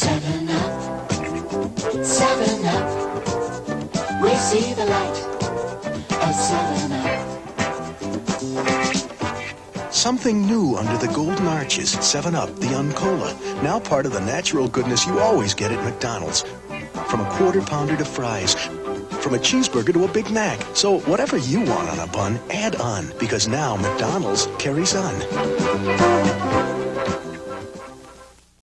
7 Up, 7 Up. We see the light of 7 Up. Something new under the golden arches. 7 Up, the Uncola. Now part of the natural goodness you always get at McDonald's. From a quarter pounder to fries. From a cheeseburger to a Big Mac. So whatever you want on a bun, add on. Because now McDonald's carries on.